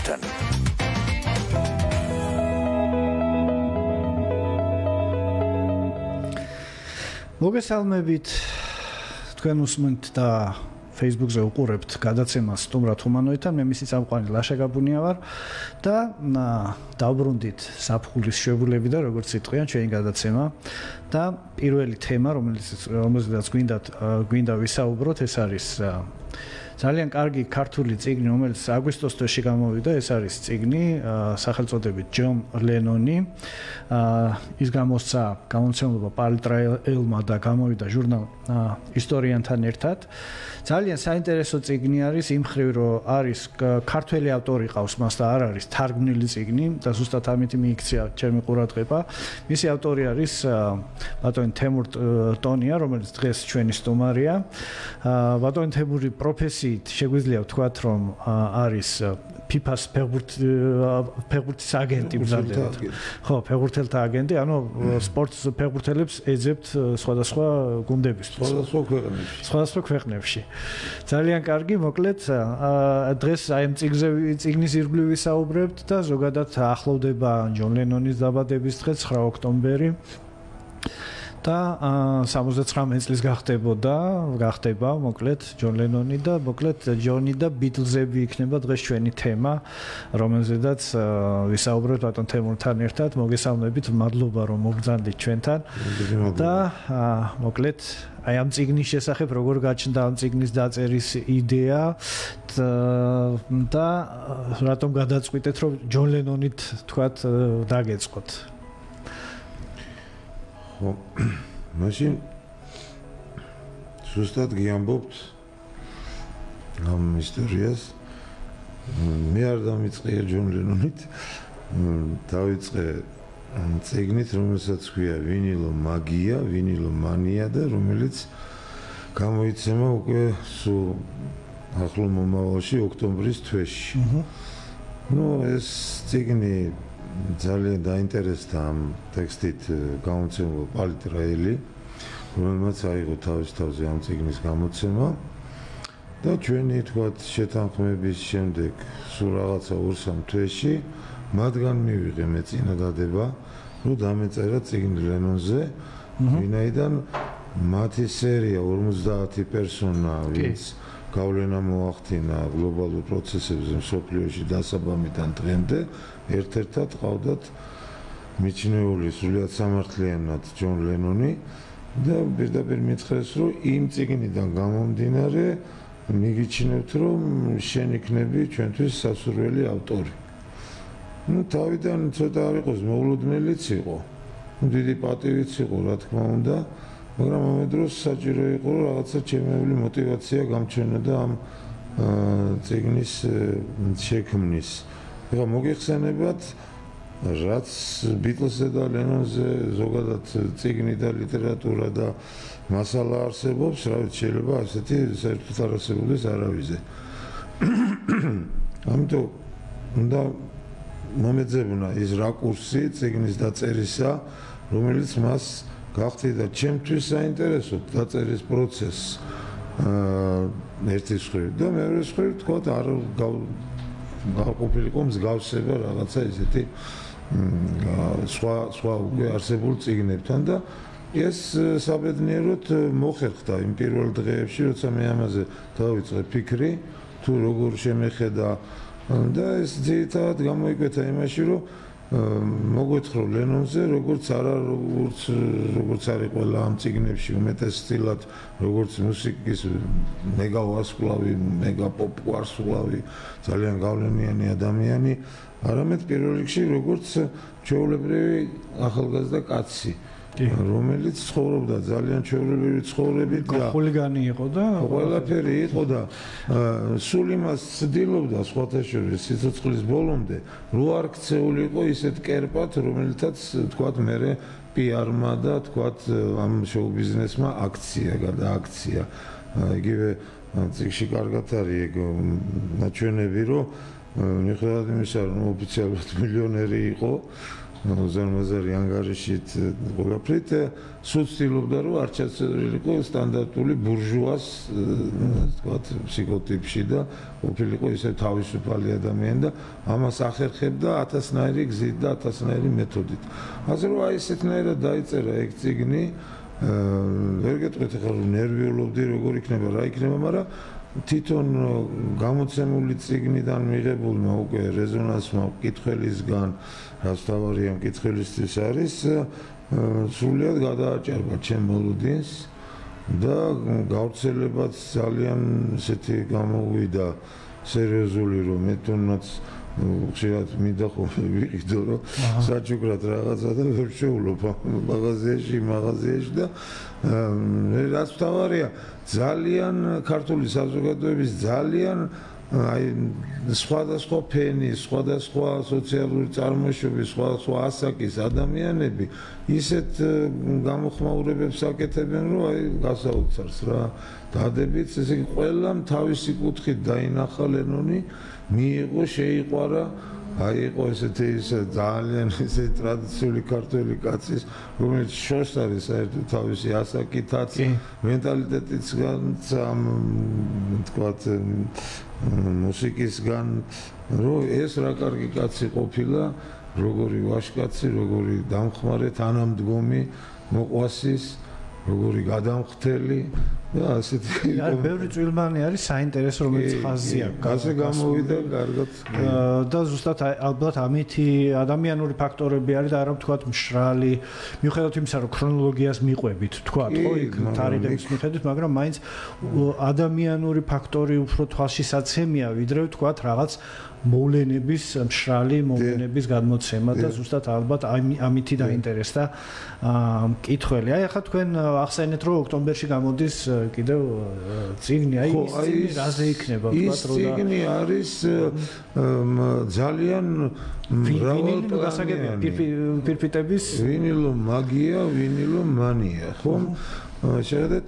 ჩვენთან. მოგესალმებით თქვენ უსმენთ და Facebook-ზე უყურებთ გადაცემას სტუმრად ჰუმანოიდთან. მე მისი წამყვანი ლაშა გაბუნია ვარ და დავბრუნდით საფხულის შვებულები და როგორც იტყვიან ჩვენი გადაცემა და პირველი თემა რომელზეც გვინდა ვისაუბროთ ეს არის ძალიან კარგი ქართული წიგნი, რომელიც აგვისტოს თვეში გამოვიდა. ეს არის წიგნი სახელწოდებით ჯონ ლენონი. ის გამოსცა გამომცემლობა პალიტრაელმა და გამოვიდა ჟურნალ ისტორიანთან ერთად. ძალიან საინტერესო წიგნი არის იმ მხრივ, რომ არის ქართველი ავტორი ყავს მას და არ არის თარგმნილი წიგნი და ზუსტად ამით მიიქცია ჩემი ყურადღება. მისი ავტორი არის ბატონი თემურ ტონია, რომელიც დღეს ჩვენი სტუმარია. ბატონი თემური პროფესიით შეგვიძლია ვთქვათ, რომ არის ფიფას ფეხბურთის აგენტი მზადდება. ხო, ფეხბურთელთა აგენტი, ანუ სპორტს ფეხბურთელებს ეძებთ სხვადასხვა გუნდებისთვის. სხვადასხვა ქვეყნებში. ძალიან კარგი, მოკლედ დღეს აი ამ წიგნის ირგვლივ ვისაუბრებთ და ზოგადად ახლოვდება ჯონ ლენონის დაბადების დღე 9 ოქტომბერი. და 79 წლის გახდება მოკლედ ჯონ ლენონი და მოკლედ ჯონი და ბიტლზები იქნება დღეს ჩვენი თემა, რომელზედაც ვისაუბრებთ ბატონ თემურთან ერთად. მოგესალმებით, მადლობა რომ მოგზანდით ჩვენთან. და მოკლედ აი ამ წიგნის შესახებ როგორ გაჩნდა ამ წიგნის დაწერის იდეა და რატომ გადაწყვიტეთ რომ ჯონ ლენონით თქვათ დაგეწყოთ. მაშინ ზუსტად გიამბობთ ამ ისტორიას. მე არ დამიწყია ჯონ ლენონით, დავიწყე წიგნით, რომელსაც ქვია ვინილო მაგია, ვინილო მანია და რომელიც გამოიცემა უკვე სულ ახლო მომავალში ოქტომბრის თვეში. ეს წიგნი ძალიან დაინტერესდა ამ ტექსტით გამოცემულ პალიტრაელი, რომელმაც აიღო თავის თავზე ამ წიგნის გამოცემა და ჩვენი თქვათ შეთანხმების შემდეგ სულ რაღაცა 2-3 თვეში მათგან მივიღე მე წინადადება, რომ დამეწერა წიგნი ლენონზე, ვინაიდან მათი სერია 50 პერსონა, ვინც გავლენა მოახდინა გლობალურ პროცესებზე მსოფლიოში დასაბამიდან დღემდე, ერთ-ერთად ყავდათ მიჩნეული სრულიად სამართლიანად ჯონ ლენონი და პირდაპირ მითხრეს, რომ იმ წიგნიდან გამომდინარე მიგიჩნევთ, რომ შენ იქნები ჩვენთვის სასურველი ავტორი. თავიდან ცოტა არ იყოს მოულოდნელიც იყო, დიდი პატივიც იყო, რა თქმა უნდა, მაგრამ ამ დროს საჭირო იყო რომ რაღაცა ჩემეული мотиваცია გამჩნდა ამ წიგნის შექმნის. ეხლა მოგიხსენებათ, რაც ბიტლსზე და ლენონზე ზოგადად წიგნი და ლიტერატურა და მასალა არსებობს, რა ვიცი, შეიძლება ასეთი საერთოდ არ არსებობდეს არავიზე. ამიტომ უნდა მომეძებნა ის რაკურსი წიგნის დაწერისა, რომელიც მას გახდიდა ჩემთვის საინტერესო დაწერის პროცესს ერთის მხრივ და მეორეს მხრივ თქვა არ გაყოფილიყო მსგავსება რაღაცა ისეთი სხვა უკვე არსებულ წიგნებთან და ეს საბედნიეროდ მოხერხდა იმ პირველ დღეებში, როცა მე ამაზე დავიწყე ფიქრი, თუ როგორ შემეხედა და ეს ძირითადად გამოიკვეთა იმაში, რომ მოგვეთხრო ლენონზე, როგორც არის ყველა ამ წიგნებში უმეტესწილად, როგორც მუსიკის მეგავარსკვლავი, მეგაპოპ ვარსკვლავი, ძალიან გავლენიანი ადამიანი, არამედ პირველ რიგში როგორც ჩვეულებრივი ახალგაზრდა კაცი, რომელიც ცხოვრობდა ძალიან ჩვეულებრივი ცხოვრებით და ხულიგანი იყო და ყველაფერი იყო და სულ იმას ცდილობდა სხვათა შორის სიცოცხლის ბოლომდე, რო არ ქცეულიყო ისეთ კერპად, რომელთაც თქვათ მერე PR-მა და თქვათ ამ შოუ-ბიზნესმა გადააქცია. იგივე წიგნში კარგად არის ეგ ნაჩვენები, რომ მიუხედავად იმისა, რომ ოფიციალურად მილიონერი იყო, ზარმაზარი ანგარიშით ყველაფრით სულ ცდილობდა რომ არ ჩაწერილიყო სტანდარტული ბურჟუას თქვათ ფსიქოტიპში და ყოფილიყო ისე თავისუფალი ადამიანი და ამას ახერხებდა 1000-ნაირი გზით და 1000-ნაირი მეთოდით. ასე რომ აი ესეთნაირად დაიწერა ეგ წიგნი ვერ გეტყვით ახლა რომ ნერვიულობდი როგორ იქნება რა იქნება, მაგრამ თვითონ გამოცემული წიგნიდან მიღებულმა უკვე რეზონანსმა მკითხველისგან რაც თავარია მკითხველისთვის არის სრულიად გადააჭარბა ჩემ მოლოდინს და გავრცელებაც ძალიან ესეთი გამოვიდა სერიოზული რომ მე თუნდაც ხშირად მინდა ხოლმე ვიყიდო რომ საჩუქრად რაღაცა და ვერ შეულობ მაღაზიაში და რაც თავარია ძალიან ქართული საზოგადოების ძალიან აი სხვადასხვა ფენის, სხვადასხვა სოციალური წარმოშობის, სხვადასხვა ასაკის ადამიანები ისეთ გამოხმაურებებს აკეთებენ, რომ აი გასაოცარს რა. დადებით, ესე იგი ყველამ თავისი კუთხით დაინახა ლენონი, მიიღო, შეიყვარა, აი იყო ესეთი ძალიან ესეთი ტრადიციული ქართველი კაცის, რომელიც შორს არის საერთოდ თავისი ასაკითაც, მენტალიტეტიცგან, თქვათ მუსიკისგან, რომ ეს რა კარგი კაცი ყოფილა, როგორი ვაჟკაცი, როგორი დამხმარე, თანამდგომი, მოყვასის, როგორი გადამხდელი და ასეთი ბევრი წვილმანი არის საინტერესო რომელიც ხაზია. ასე გამოვიდა კარგად. და ზუსტად ალბათ ამითი ადამიანური ფაქტორები არის და არა ვთქვათ მშრალი, მიუხედავად იმისა, რომ ქრონოლოგიას მიყვებით, ვთქვათ, ხო, იქ თარიღების მიხედვით, მაგრამ მაინც ადამიანური ფაქტორი უფრო თვალშისაცემია, ვიდრე ვთქვათ რაღაც მოვლენების მშრალი მოვლენების გადმოცემა და ზუსტად ალბათ ამითი დაინტერესდა მკითხველი. აი ახლა თქვენ ახსენეთ რომ ოქტომბერში გამოდის კიდევ წიგნი, აი ეს წიგნი რაზე იქნება ვთქვათ რომ და წიგნი არის ძალიან მრავალპლანიანი პირფიტების ვინილო მაგია, ვინილო მანია, ხო? შეხედეთ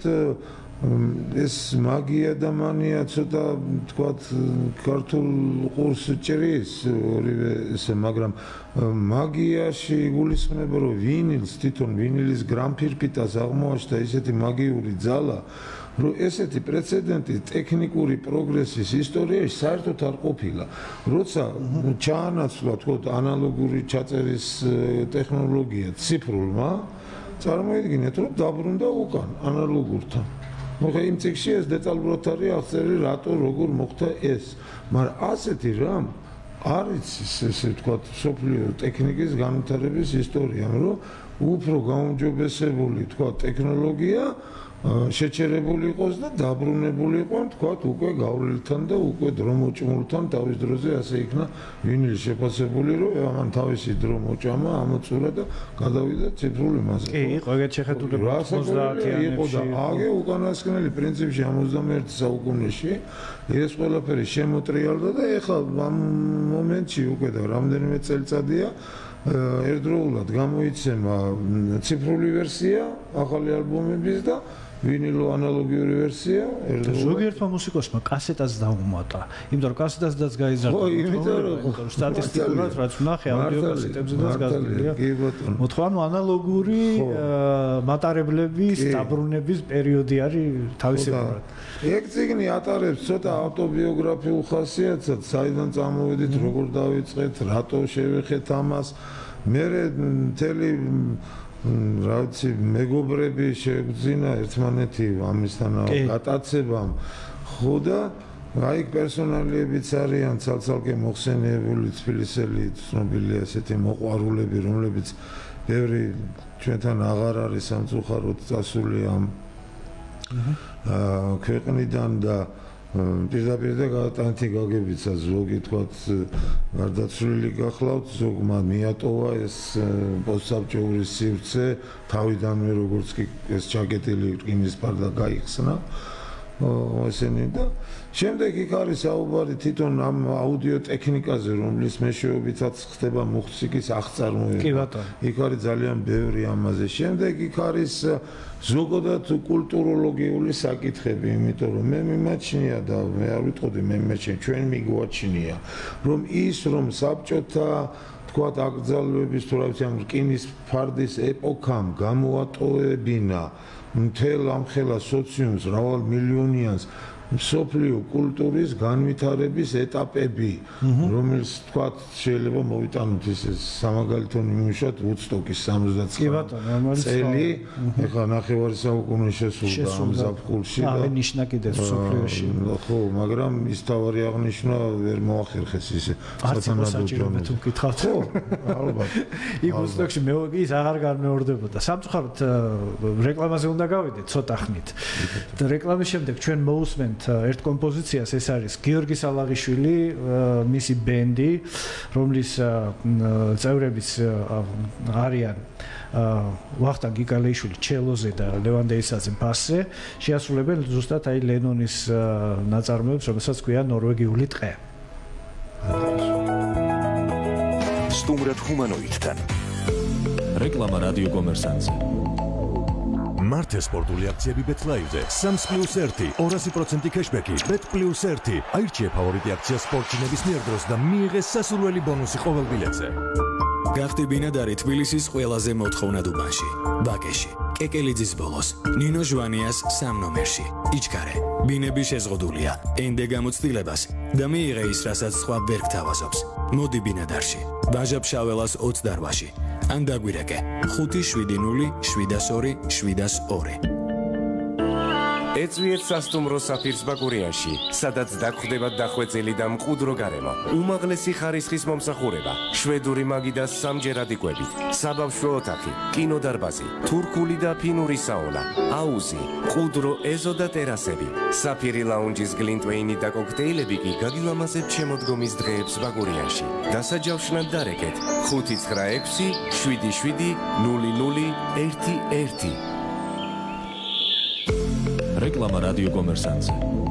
ეს მაგია და მანია ცოტა თქვათ ქართულ ყურს ჭრის ორივე ესე, მაგრამ მაგიაში გულისხმება რომ ვინილს თვითონ ვინილის გრამფირფიტას აღმოაჩნდა ისეთი მაგიური ძალა, რომ ესეთი პრეცედენტი ტექნიკური პროგრესის ისტორიაში საერთოდ არ ყოფილა. როცა ჩაანაცვლა თქო ანალოგური ჩაწერის ტექნოლოგია ციფრულმა, წარმოიდგინეთ რომ დაბრუნდა უკან ანალოგურთან. მოხდა იმ წიგნში ეს დეტალურად არის აღწერილი რატო როგორ მოხდა ეს, მაგრამ ასეთი რამ არის ესე ვთქვათ სოფლიო ტექნიკის განვითარების ისტორია, რომ უფრო გაუმჯობესებული ვთქვათ ტექნოლოგია შეჩერებული იყოს და დაბრუნებული იყო ვთქვათ უკვე გავლილთან და უკვე დრომოჭმულთან თავის დროზე ასე იქნა ვინილი შეფასებული რომ ამან თავისი დრო მოჭამა ამოწურა და გადავიდა ციფრული მასალა. კი, იყო ეგეთ შეხედულება 90-იანებში იყო და აგე უკანასკნელი პრინციპში 21 საუკუნეში ეს ყველაფერი შემოტრიალდა და ეხლა ამ მომენტში უკვე და რამდენიმე წელიწადია ერთდროულად გამოიცემა ციფრული ვერსია ახალი ალბომების და ვინილო ანალოგიური ვერსია ზოგიერთმა მუსიკოსმა კასეტას დაუმატა, იმიტომ რომ კასეტასაც გაიზარდა. ხო, იმიტომ რომ სტატისტიკურად რაც ვნახე აუდიო კასეტებზედაც გაზრდილია. მოთხოვნა ანალოგური მატარებლების დაბრუნების პერიოდი არის თავისებურად. ეგ წიგნი ატარებს ცოტა ავტობიოგრაფიულ ხასიათსაც, საიდან წამოვედით, როგორ დავიწყეთ, რატო შევეხეთ ამას. მე მთელი რა ვიცი მეგობრები შეგძინა ერთმანეთი ამისთან გატაცებამ, ხო და აი პერსონალიებიც არიან ცალ-ცალკე მოხსენიებული თბილისელი ცნობილი ასეთი მოყვარულები, რომლებიც ბევრი ჩვენთან აღარ არის სამწუხაროდ წასული ამ ქვეყნიდან და პირდაპირ და გადატანითი გაგებიცა ზოგი თქვათ გარდაცვლილი გახლავთ, ზოგმა მიატოვა ეს პოსტსაბჭოური სივრცე თავიდანვე როგორც კი ეს ჩაკეტილი რკინის პარდა გაიხსნა ესენი და შემდეგ იქ არის საუბარი თვითონ ამ აუდიო ტექნიკაზე, რომლის მეშვეობითაც ხდება მუსიკის აღწარმოება. კი ბატონო. იქ არის ძალიან ბევრი ამაზე. შემდეგ იქ არის ზოგადად კულტუროლოგიური საკითხები, იმიტომ რომ მე მიმაჩნია და მე არ ვიტყოდი მე მიმაჩნია, ჩვენ მიგვაჩნია, რომ ის რომ საბჭოთა თქვათ აკრძალვების თუ რა ვიცი ამ რკინის ფარდის ეპოქამ გამოატოვებინა მთელ ამ ხელა სოციუმს მრავალ მილიონიანს მსოფლიო კულტურის განვითარების ეტაპები, რომელიც თქვათ შეიძლება მოვიტანოთ ისე სამაგალითო ნიმუშად ვუდსტოკის 69 წელი, ეხლა ნახევარი საუკუნე შესულდა ამ ზაფხულში და აღინიშნა კიდეც მსოფლიოში. ხო, მაგრამ ის თავარი აღნიშნა ვერ მოახერხეს ისე სათანადო თუ გითხავთ. ხო, ალბათ. იქ ვუდსტოკში ის აღარ განმეორდებოდა. სამწუხაროდ რეკლამაზე უნდა გავიდეთ ცოტა ხნით. და რეკლამის შემდეგ ჩვენ მოусმენთ ერთ კომპოზიციას, ეს არის გიორგი სალაღიშვილი, მისი ბენდი, რომლის წევრებიც არიან ვახტანგ გიგალეიშვილი ჩელოზე და ლევან დეისაძე ბასზე, შეასრულებენ ზუსტად აი ლენონის ნაწარმოებს, რომელსაც ქვია ნორვეგიული ტყე. სტუმრად ჰუმანოიდთან. რეკლამა რადიო კომერსანტზე. მართე სპორტული აქციები BetLive-ზე 3+1 200% кэшბექი Bet+1 აირჩიე ფავორიტი აქცია სპორტჩინების მიერ დროს და მიიღე სასურველი ბონუსი ყოველ ბილეთზე. გახდი ბინადარი თბილისის ყველაზე მოთხოვნად უბანში, ბაკეში, კეკელიძის ბოლოს, ნინო ჟვანიას 3 ნომერში. იჩქარე, ბინები შეზღუდულია, ენდე გამოცდილებას და მიიღე ის, რასაც სხვა ვერ გთავაზობს. მოდი ბინადარში, ვაჟა-ფშაველას 28-ში. ან დაგვირეკე 570-702-702. ეწვიეთ სასტუმრო საფირს ბაკურიანში, სადაც დაგხვდება დახვეწილი და მყუდრო გარემო. უმაღლესი ხარისხის მომსახურება, შვედური მაგი და სამჯერადი კვებით, საბავშვო ოთახი, კინოდარბაზი, თურქული და ფინური საუნა, აუზი, მყუდრო ეზო და ტერასები. საფირი ლაუნჯის გლინტვეინი და კოქტეილები კი გაგილამაზებთ შემოდგომის დღეებს ბაკურიანში. დასაჯავშნად დარეკეთ 596-77-0011. რეკლამა რადიო კომერსანტზე.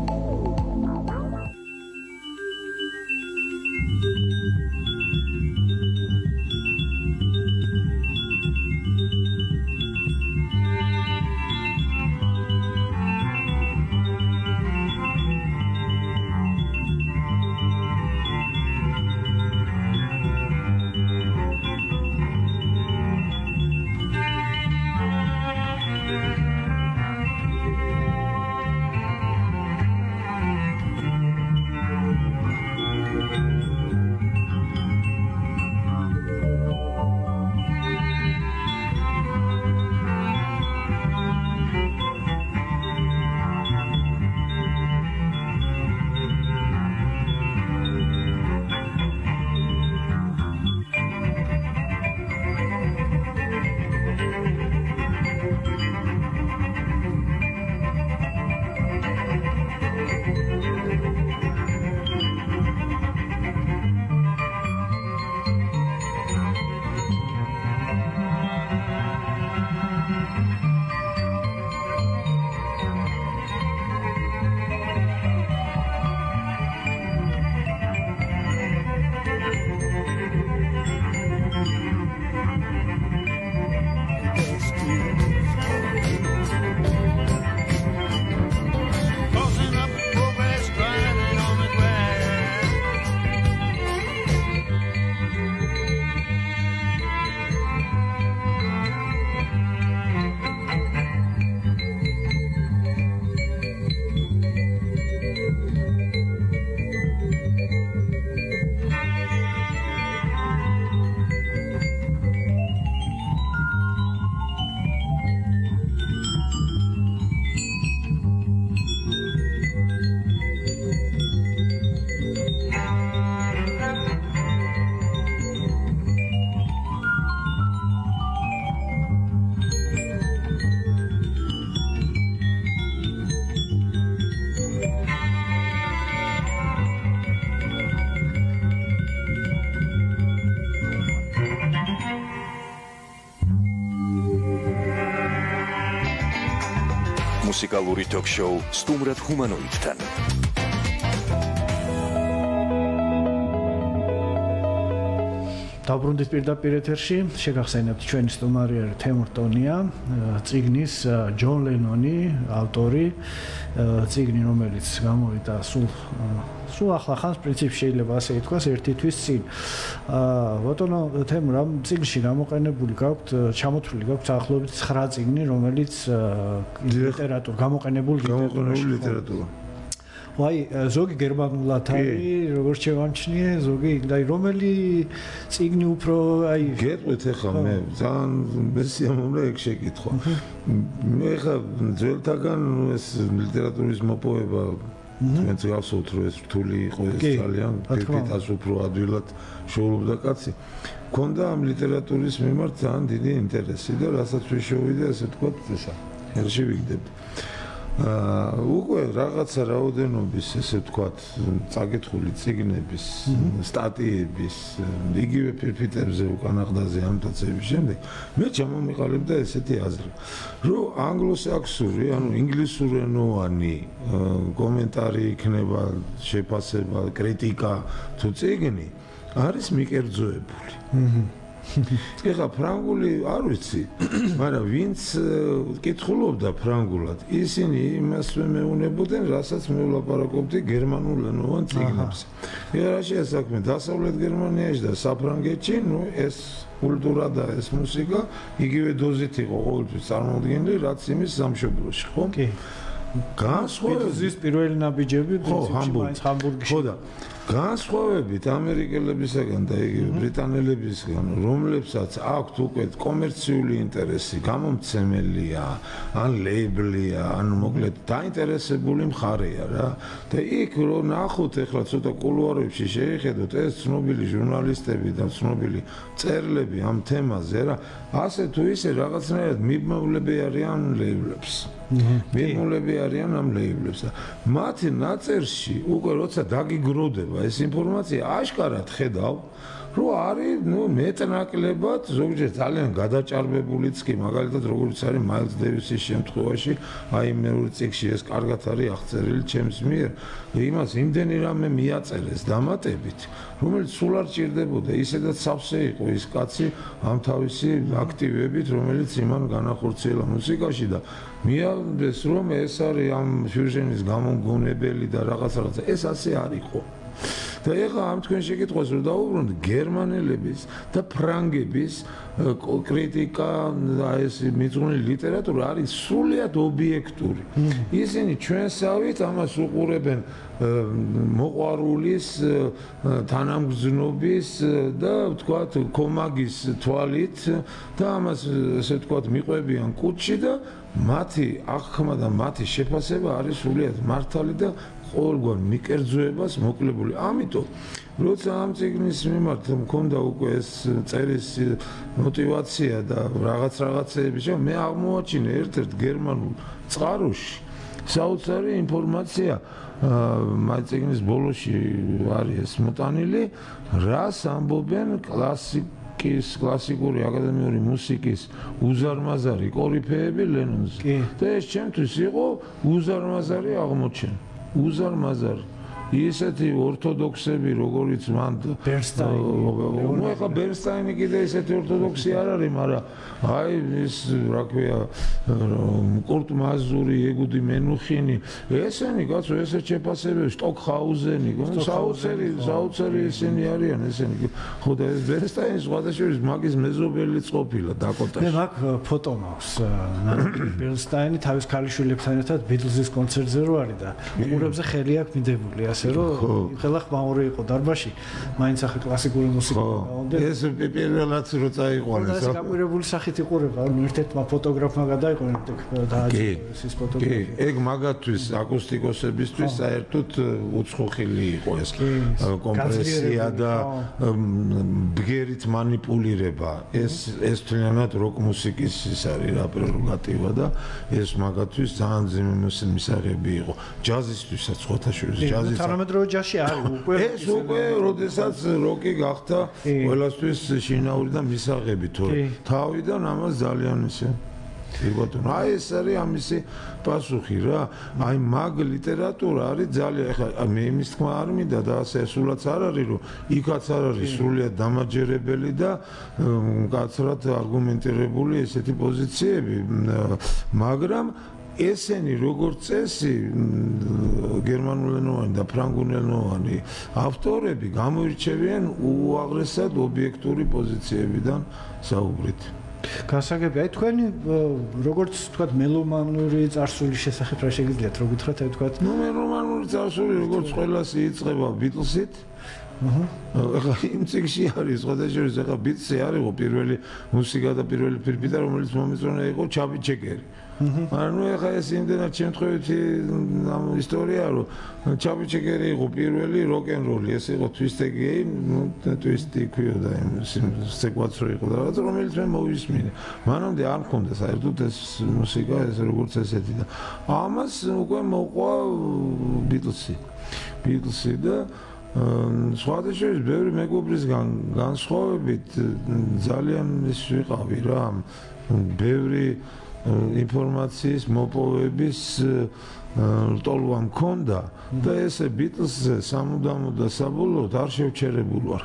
მუსიკალური ток-შოუ სტუმრად ჰუმანოიდთან. დაბრუნდით პირდაპირ ეთერში, შეგახსენებთ ჩვენი სტუმარი არის თემურ ტონია, წიგნის ჯონ ლენონი, ავტორი, წიგნი რომელიც გამოვიდა სულ სულ ახლა ხანს პრინციპში შეიძლება ასე ითქვას ერთი თვის წინ. ბატონო თემურ ამ წიგნში გამოყენებული გაქვთ ჩამოთვლილი გაქვთ ახლობით 9 წიგნი, რომელიც ლიტერატურა გამოყენებული ლიტერატურა. აი ზოგი გერმანულად არის, როგორც შევამჩნიე, ზოგი, აი რომელი წიგნი უფრო აი გეტყვით ახლა მე ძალიან მესიამოვნე ეგ შეკითხვა. მე ახლა ძველთაგან ეს ლიტერატურის მოპოვება თქვენც გახსოვთ რომ ეს რთული იყო ეს ძალიან პირდაპირ უფრო ადვილად შეულობდა კაცი. მქონდა ამ ლიტერატურის მიმართ ძალიან დიდი ინტერესი და რასაც ვიშოვიდე ასე ვთქვათ ესა ხელში ვიგდებდი. უკვე რაღაცა რაოდენობის ესე ვთქვათ წაკითხული წიგნების, სტატიების, იგივე ფირფიტებზე უკან აღდაზე ამტაცების შემდეგ მე ჩამომიყალიბდა ესეთი აზრი, რომ ანგლოსაქსური, ანუ ინგლისურენოვანი კომენტარი იქნება, შეფასება, კრიტიკა თუ წიგნი არის მიკერძოებული. ეხლა ფრანგული არ ვიცი, მაგრამ ვინც კითხულობდა ფრანგულად, ისინი იმას მეუნებოდნენ, რასაც მე ვლაპარაკობდი გერმანულენოვან წიგნებზე. ეხლა რა შეასაქმე დასავლეთ გერმანიაში და საფრანგეთში, ნუ ეს კულტურა და ეს მუსიკა იგივე დოზით იყო ყოველთვის წარმოუდგენელი, რაც იმის სამშობლოში, ხო? კი. განსხვავებით პირველი ნაბიჯები პრინციპში ჰამბურგში. ხო და განსხვავებით ამერიკელებისგან და იგივე ბრიტანელებისგან, რომლებსაც აქვთ უკვე კომერციული ინტერესი, გამომცემელია, ან ლეიბლია, ან მოკლედ დაინტერესებული მხარეა რა. და იქ რო ნახოთ ახლა ცოტა კულუარებში შეიხედოთ ეს ცნობილი ჟურნალისტები და ცნობილი მწერლები ამ თემაზე რა, ასე თუ ისე რაღაცნაირად მიმოვლები არიან ლეიბლებს. მიმოვლები არიან ამ ლეიბლებს და მათი ნაწერში უკვე როცა დაგიგროვდება ეს ინფორმაცია აშკარად ხედავ რომ არის ნუ მეტნაკლებად ზოგჯერ ძალიან გადაჭარბებულიც კი მაგალითად როგორც არის მაილს დევისის შემთხვევაში აი მეორე წიგნში ეს კარგად არის აღწერილი ჩემს მიერ იმას იმდენი რამე მიაწერეს დამატებით რომელიც სულ არ ჭირდებოდა ისედაც სავსე იყო ის კაცი ამ თავისი აქტივებით რომელიც იმან განახორციელა მუსიკაში და მიადეს რომ ეს არის ამ ფიუჟენის გამომგონებელი და რაღაცა ეს ასე არ იყო და ეხლა ამ თქვენ შეკითხვას რომ დაუბრუნდ გერმანელების და ფრანგების კრიტიკა და ეს მიწვეული ლიტერატურა არის სრულიად ობიექტური. ისინი ჩვენსავით ამას უყურებენ მოყვარულის, თანამგზნობის და ვთქვათ კომაგის თვალით და ამას ესე ვთქვათ მიყვებიან კუჩში და მათი აღქმა და მათი შეფასება არის სრულიად მართალი და ყოველგვარ მიკერძოებას მოკლებული. ამიტომ როცა ამ წიგნის მიმართ მქონდა უკვე ეს წერის мотиваცია და რაღაცეები, მე აღმოაჩინე ერთ-ერთ გერმანულ წყაროში საოცარი ინფორმაცია ამ წიგნის ბოლოში არის ეს მოტანილი, რას ამბობენ კლასიკური აკადემიური მუსიკის უზარმაზარი კორიფეები ლენონზე. და ეს ჩემთვის იყო უზარმაზარი აღმოჩენა. უზარმაზარი ისეთი ორთოდოქსები როგორიც მან ბერნსტაინი ახლა ბერნსტაინი კიდე ისეთი ორთოდოქსი არ არის მაგრამ აი ეს რა ქვია კურტ მაზური ეგუდი მენუხინი ესენი კაცო ესე შეფასებები შტოკჰაუზენი საოცარი ისინი არიან ესენი ხო და ეს ბერნსტაინის სხვადასხვა მაგის მეზობელიც ყოფილა დაკოტაში მე მაგ ფოტო მაქვს ბერნსტაინი თავის ქალიშვილებთან ერთად ბიტლზის კონცერტზე რო არის და ყურებზე ხელი აქვს მიდებული ასე რომ ხელა ხმაური იყო დარბაში მაინც ახლა კლასიკური მუსიკა გავამდე ეს პირველად რო წაიყვანეს ეს გამყირებული სახით იყურება ანუ ერთ-ერთმა ფოტოგრაფმა გადაიყვანა დააჭირეს ეს ფოტოგრაფია კი ეგ მაგათთვის აკუსტიკოსებისთვის საერთოდ უცხოხილი იყო ეს კომპრესია და ბგერით манипуლირება ეს თლიანად როკ მუსიკის ის არის რა პრეროგატივა და ეს მაგათთვის ძალიან ძიმემოსი მისაღები იყო ჯაზისტვისაც ხოთაშვილის ჯაზის თანამედროვე ჯაზში არის უკვე ეს უკვე როდესაც როკი გახდა ყველასთვის შინაური და მისაღები თორე თავიდან ამას ძალიან ისე იბატონო აი ეს არის ამისი პასუხი რა აი მაგ ლიტერატურა არის ძალიან ეხლა მე იმის თქმა არ მინდა და ასე სულაც არ არის რომ იქაც არ არის სრულიად დამაჯერებელი და მკაცრად არგუმენტირებული ესეთი პოზიციები მაგრამ ესენი როგორც წესი გერმანულენოვანი და ფრანგულენოვანი ავტორები გამოირჩევიან უაღრესად ობიექტური პოზიციებიდან საუბრით. გასაგები, აი თქვენი როგორც თქვა მელომანური წარსულის შესახებ რა შეგიძლიათ რო გითხრათ, აი თქვა მელომანური წარსული როგორც ყველას იწყება Beatles-ით. ახლა იმ წიგნში არის სხვადასხვა ახლა Beatles-ი არის პირველი მუსიკა და პირველი ფირფიტა რომელიც მომეწონა იყო ჩაბი ჩეკერი. ანუ ახლა ეს იმდენად შემთხვევითი ისტორია რომ ჩაბი ჩეკერი იყო პირველი როკ-ენ-როლი, ეს იყო Twist Again, Twist-ი ქვიოდა იმ სეკვაცრო იყო და რაღაც რომელიც მე მოვისმინე. მანამდე არ მქონდა საერთოდ ეს მუსიკა ეს როგორც ესეთი და ამას უკვე მოყვა Beatles-ი და სხვადასხვა ბევრი მეგობრისგან განსხვავებით ძალიან ის ვიყავი რა ბევრი ინფორმაციის მოპოვების ლტოლვა მქონდა და ესე Beatles-ზე სამუდამოდ და საბოლოოდ არ შევჩერებულ ვარ.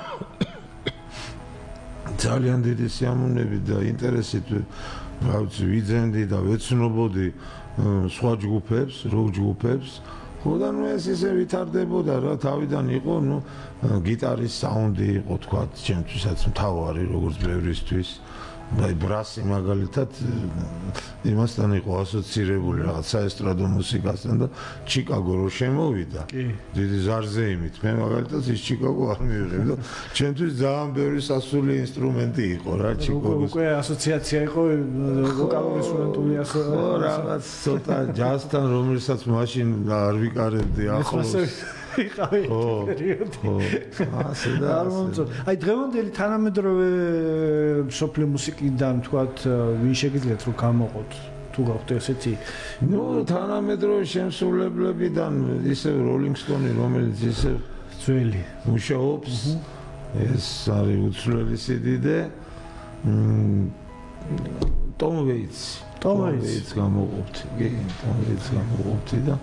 ძალიან დიდი სიამოვნებით და ინტერესით რა ვიცი ვიძენდი და ვეცნობოდი სხვა ჯგუფებს, როკ ჯგუფებს. ხოდა ნუ ეს ისე ვითარდებოდა რა თავიდან იყო ნუ გიტარის საუნდი იყო თქვა ჩემთვისაც მთავარი როგორც ბევრისთვის და ბრასი მაგალითად იმასთან იყო ასოცირებული რაღაც საესტრადო მუსიკასთან და ჩიკაგო რო შემოვიდა დიდი ზარზეიმით მე მაგალითად ის ჩიკაგო არ მივიღებ და ჩემთვის ძალიან ბევრი სასული ინსტრუმენტი იყო რა ჩიკაგოს უკვე ასოციაცია იყო ვოკალური ინსტრუმენტული ხო რაღაც ცოტა ჯაზთან რომელსაც მაშინ არ ვიკარებდი ახლოს იყავი პერიოდი. ასე და აი დღევანდელი თანამედროვე სოფლიო მუსიკიდან თქვათ ვინ შეგიძლიათ რომ გამოყოთ თუ გაქვთ ესეთი ნუ თანამედროვე შემსრულებლებიდან ისე Rolling Stone რომელიც ისე ძველი მუშაობს ეს არის უცვლელი სიდიდე Tom Waits გამოყოფთ კი Tom Waits გამოყოფთ და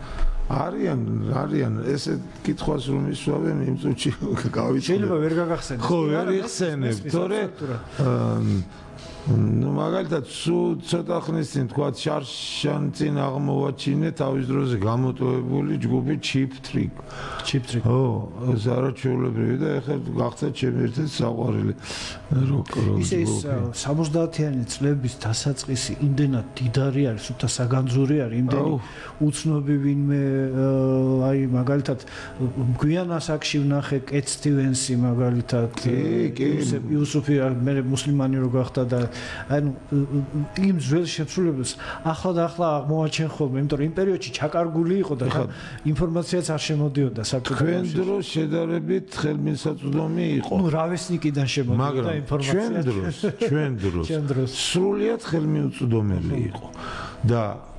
არიან ესე კითხვას რომ ისვავენ იმ წუთში გავიჩინე შეიძლება ვერ გაგახსენებ ხო ვერ იხსენებ თორე ну მაგალითად ცოტა ხნის წინ თქვა შარშან წინ აღმოვაჩინე თავის დროზე გამოტოვებული ჯგუფი Cheap Trick ო ეს არაჩვეულებრივი და ეხლა გახდა ჩემი ერთ-ერთი საყვარელი როკ ისე 70-იანი წლების დასაწყისი იმდენად დიდარი არის უთა საგანძური არის იმდენი უცნობი ვინმე აი მაგალითად გვიან ასაკში ვნახე Cat Stevens-ი მაგალითად იუსუფი მე მუსლიმანი რო გახდა და ანუ იმ ძველ შემსრულებელს ახლა და ახლა აღმოაჩენ ხოლმე, იმიტომ რომ იმ პერიოდში ჩაკარგული იყო და ინფორმაციაც არ შემოდიოდა საკუთარ ჩვენ დროს შედარებით ხელმისაწვდომი იყო. ნუ რავესნიკიდან შემოდიოდა ინფორმაცია. ჩვენ დროს სრულიად ხელმისაწვდომელი იყო და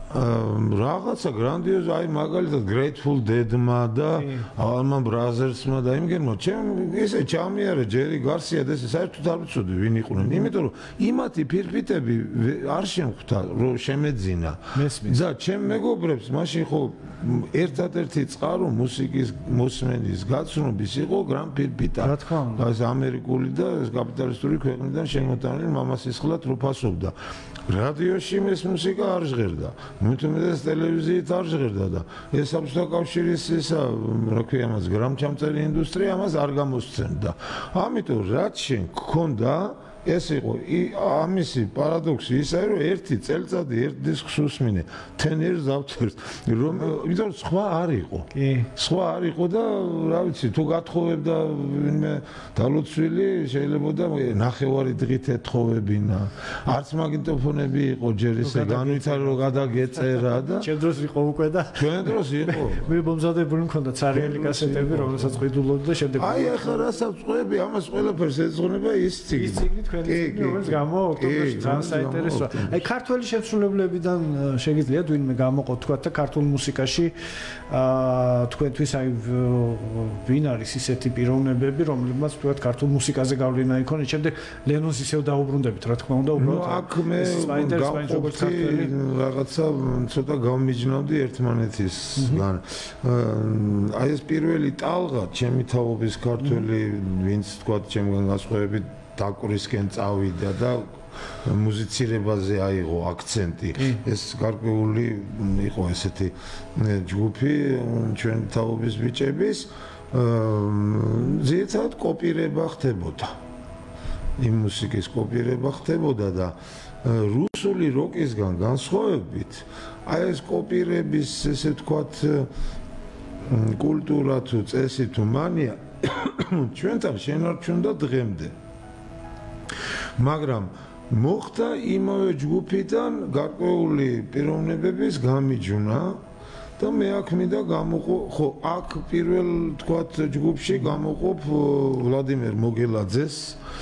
რაღაცა გრანდიოზი აი მაგალითად Grateful Dead-მა და Allman Brothers-მა და იმგენმა ჩემ ესე ჩამიარა ჯერი გარსია და ესე საერთოდ არ ვიცოდი ვინ იყვნენ იმიტომ რომ იმათი ფირფიტები არ შემხვდა რომ შემეძინა და ჩემ მეგობრებს მაშინ ხო ერთადერთი წყარო მუსიკის მოსმენის გაცნობის იყო Grand Pirpita რა თქმა უნდა ეს ამერიკული და ეს კაპიტალისტური ქვეყნიდან შემოტანილი მამასისხლად რო ფასობდა რადიოში ეს მუსიკა არ ჟღერდა მithumedes ტელევიზიით არ ჟღერდა და ეს საბჭოთა კავშირის ისა რა ქვია მას გრამჩამწერი ინდუსტრია ამას არ გამოსცემდა ამიტომ რაც შენ გქონდა ეს იყო ამისი პარადოქსი ისაა რომ ერთი წელწადი ერთ დისკს უსმინე 10 years after რომ იმიტომ სხვა არ იყო კი სხვა არ იყო და რა ვიცი თუ გათხოვებდა ვინმე დალოცვილი შეიძლება ნახევარი დღით ეთხოვებინა არც მაგნიტოფონები იყო ჯერ ისე განვითარდა რომ გადაგეწერა და ჩემ დროს იყო უკვე და ჩვენ დროს იყო მე მომზადებული მქონდა ცარიელი კასეტები რომელსაც ყიდულობდი და შემდეგ აი ახლა რასაც წვევები ამას ყველაფერს ეძღვნება ის ციგნი რომელიც გამო ოქტომბერში ძალიან საინტერესოა. აი ქართველი შემსრულებლებიდან შეგიძლიათ ვინმე გამოყოთ თქვა და ქართულ მუსიკაში თქვენთვის აი ვინ არის ისეთი პიროვნებები რომლებმაც თქვა ქართულ მუსიკაზე გავლენა იქონია. შემდეგ ლენონს ისევ დაუბრუნდებით რა თქმა უნდა უბრალოდ აქ მე რაღაცა ცოტა გამიჯნავდი ერთმანეთისგან. აი ეს პირველი ტალღა ჩემი თაობის ქართველი ვინც თქვა ჩემგან გასხვავებით დაკვირისკენ წავიდა და მუსიცირებაზე აიღო აქცენტი. ეს გარკვეული იყო ესეთი ჯგუფი ჩვენ თაობის ბიჭების ძირითადად კოპირება ხდებოდა. იმ მუსიკის კოპირება ხდებოდა და რუსული როკისგან განსხვავებით აი ეს კოპირების ესე ვთქვათ კულტურა თუ წესი თუ მანია ჩვენთან შენარჩუნდა დღემდე. მაგრამ მოხდა იმავე ჯგუფიდან გარკვეული პიროვნებების გამიჯვნა და მე აქ მინდა გამოყო ხო აქ პირველ თქვათ ჯგუფში გამოყოფ ვლადიმერ მოგელაძეს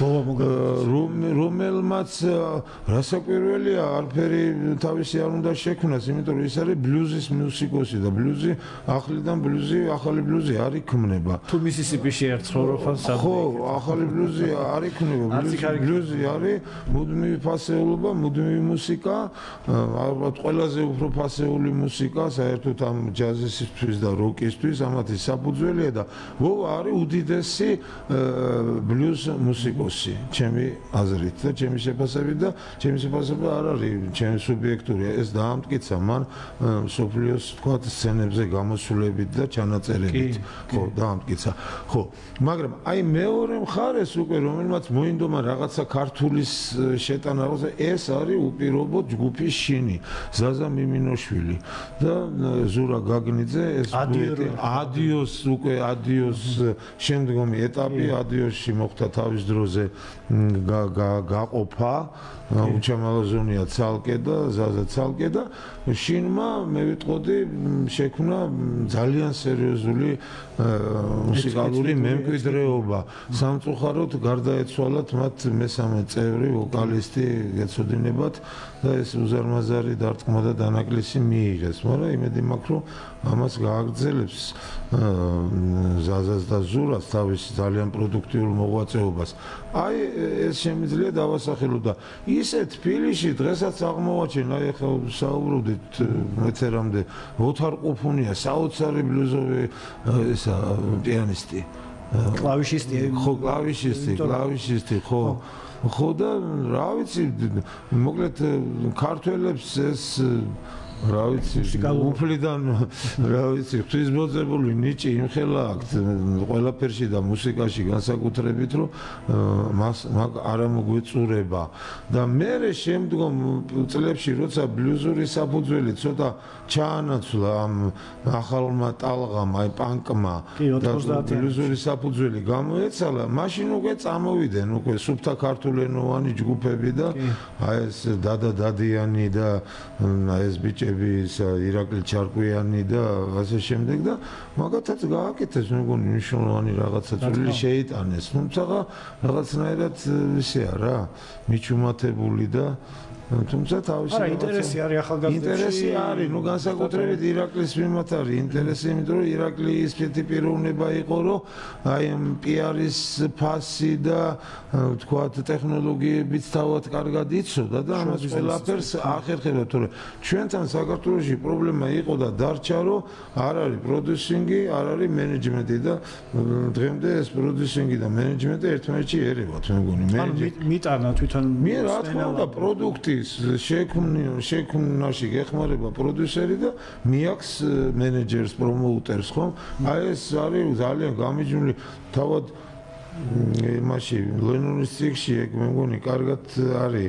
რომელმაც რასაკვირველია არაფერი თავისი არ უნდა შექმნას იმიტომ რომ ის არის ბლუზის მუსიკოსი და ბლუზი ახლიდან ბლუზი ახალი ბლუზი არ იქმნება თუ მისისიპიში ერთ ცხოვრობენ ხო ახალი ბლუზი არ იქმნება ბლუზი არის მუდმივი ფასეულობა მუდმივი მუსიკა ალბათ ყველაზე უფრო ფასეული მუსიკა საერთოდ ამ ჯაზისთვის და როკისთვის ამათი საფუძველია და ვოვა არის უდიდესი ბლუზ მუსიკოსი ჩემი აზრით და ჩემი შეფასებით და ჩემი შეფასება არ არის ჩემი სუბიექტურია ეს დაამტკიცა მან სოფლიოს თქვა სცენებზე გამოსვლებით და ჩანაწერებით ხო დაამტკიცა ხო მაგრამ აი მეორე მხარეს უკვე რომელმაც მოინდომა რაღაცა ქართულის შეტანა ეს არის უპირობოდ ჯგუფის შინი ზაზა მიმინოშვილი და ზურა გაგნიძე ეს ადიოს უკვე ადიოს შემდგომი ეტაპი ადიოსში მოხდა თავის დროზე გაყოფა უჩამალაზონია ცალკე და ზაზა ცალკე და შინმა მე ვიტყოდი შექმნა ძალიან სერიოზული მუსიკალური მემკვიდრეობა სამწუხაროდ გარდაეცვალათ მათ მესამე წევრი ვოკალისტი გეცოდინებათ და ეს უზარმაზარი დარტყმა და დანაკლისი მიიღეს მაგრამ იმედი მაქვს რომ ამას გააგრძელებს ზაზას და ზურას თავის ძალიან პროდუქტიულ მოღვაწეობას აი ეს შემიძლია დავასახელო და ისე თბილისში დღესაც აღმოვაჩენ აი ახლა საუბრობდით მეცერამდე ოთარ ყუფუნია საოცარი ბლუზოვი ესა პიანისტი კლავიშისტი ხო კლავიშისტი ხო ხო და რა ვიცი მოკლედ ქართველებს ეს რა ვიცი უფლიდან რა ვიცი ღვთისმოძებული ნიჭი იმხელა აქვთ ყველაფერში და მუსიკაში განსაკუთრებით რომ მას არ მოგვეწურება და მე შემდგომ წლებში როცა ბლუზური საფუძველი ცოტა ჩაანაცვლა ამ ახალმა ტალღამ აი პანკმა და ბლუზური საფუძველი გამოეცალა მაშინ უკვე წამოვიდნენ უკვე სუფთა ქართულენოვანი ჯგუფები და აი ეს დადა დადიანი და აი ეს ბიჭები ირაკლი ჩარკვიანი და ასე შემდეგ და მაგათაც გააკეთეს მეგონი მნიშვნელოვანი რაღაცა წვლილი შეიტანეს თუმცა რაღაცნაირად ისეა რა მიჩუმათებული და თუმცა თავისი ინტერესი არის ახალგაზრდებში ინტერესი არის ნუ განსაკუთრებით ირაკლის მიმართ არის ინტერესი იმიტომ რომ ირაკლი ისეთი პიროვნება იყო რომ აი პიარის ფასი და თქვათ ტექნოლოგიებიც თავად კარგად იცოდა და ამას ყველაფერს ახერხებდა თორე ჩვენთან საქართველოში პრობლემა იყო და დარჩა რომ არ არის პროდიუსინგი არ არის მენეჯმენტი და დღემდე ეს პროდიუსინგი და მენეჯმენტი ერთმანეთში ერევათ მე მგონი მიტანა თვითონ მე რა თქმა უნდა პროდუქტი შექმნაში გეხმარება პროდიუსერი და მიაქვს მენეჯერს პრომოუტერს ხომ აი ეს არის ძალიან გამიჯნული თავად იმაში ლენონის ციკლში ეგ მე მგონი კარგად არის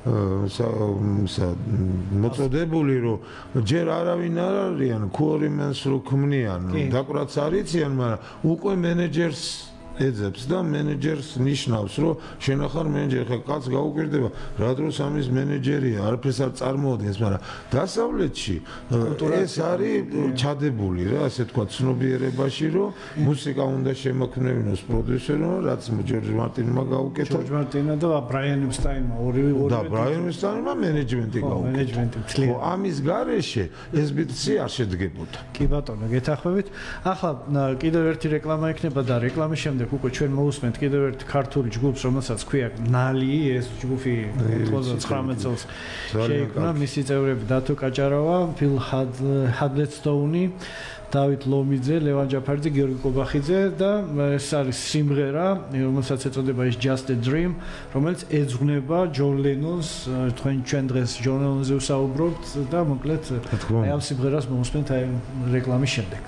მოწოდებული რომ ჯერ არავინ არ არიან ქუორიმენს რო ქმნიან დაკვრაც არიციან მაგრამ უკვე მენეჯერს ეძებს და მენეჯერს ნიშნავს რომ შენ ახარ მენეჯერი ხარ კაც გაუკვირდება რა დროს ამის მენეჯერია არაფერს არ წარმოადგენს მაგრამ დასავლეთში ეს არის ჩადებული რა ასე თქვა ცნობიერებაში რომ მუსიკა უნდა შემოქმნევინოს პროდიუსერმა რაც ჯორჯ მარტინმა გაუკეთა ჯორჯ მარტინა და ბრაიან ებსტაინმა ორივე და ბრაიან ებსტაინმა მენეჯმენტი გაუკეთა ხო ამის გარეშე ეს ბიტსი არ შედგებოდა კი ბატონო გეთახმებით ახლა კიდევ ერთი რეკლამა იქნება და რეკლამის შემდეგ შემდეგ უკვე ჩვენ მოусმენთ კიდევ ერთ ქართული ჯგუფს, რომელსაც ქვია ნალი, ეს ჯგუფი 99 წელს შეიქმნა, მისი წევრები დათო კაჭარავა, ფილ ჰადლეტსტოუნი, დავით ლომიძე, ლევან ჯაფარიძე, გიორგი კობახიძე და ეს არის სიმღერა, რომელსაც ეწოდება ის Just a Dream, რომელიც ეძღვნება ჯონ ლენონს, ჩვენ დღეს ჯონ ლენონზე ვსაუბრობთ და მოკლედ აი ამ სიმღერას მოусმენთ აი რეკლამის შემდეგ.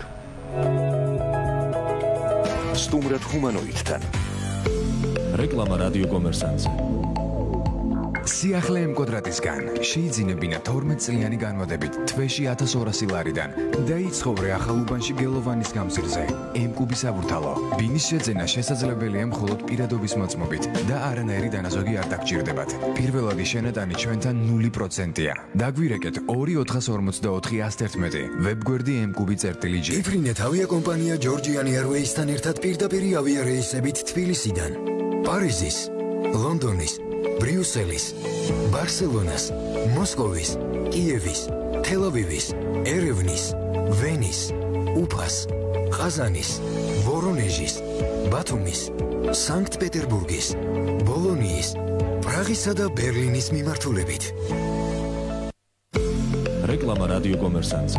სტუმრად ჰუმანოიდთან. რეკლამა რადიო კომერსანტზე. სიახლე ემკვადრატისგან შეიძინებინა 12 წლიანი განმავლობით თვეში 1200 ლარიდან და იცხოვრე ახალ უბანში გელოვანის გამზირზე. ემკუბის აბურთალო. ბინის შეძენა შესაძლებელია მხოლოდ პირადობის მოწმობით და არანაირი დანაზოგი არ დაგჭირდებათ. პირველადი შენატანი ჩვენთან 0%-ია. დაგვირეკეთ 2-444-111 ვებგვერდი emkubi.gi. იფრინეთ ავიაკომპანია ჯორჯიანი Airways-თან ერთად პირდაპირი ავიარეისებით თბილისიდან, პარიზის, ლონდონის, ბრიუსელის, ბარსელონას, მოსკოვის, კიევის, თელ-ავივის, ერევნის, ვენის, უფას, ყაზანის, ვორონეჟის, ბათუმის, სანქტ-პეტერბურგის, ბოლონიის, პრაღისა და ბერლინის მიმართულებით. რეკლამა რადიო კომერსანტზე.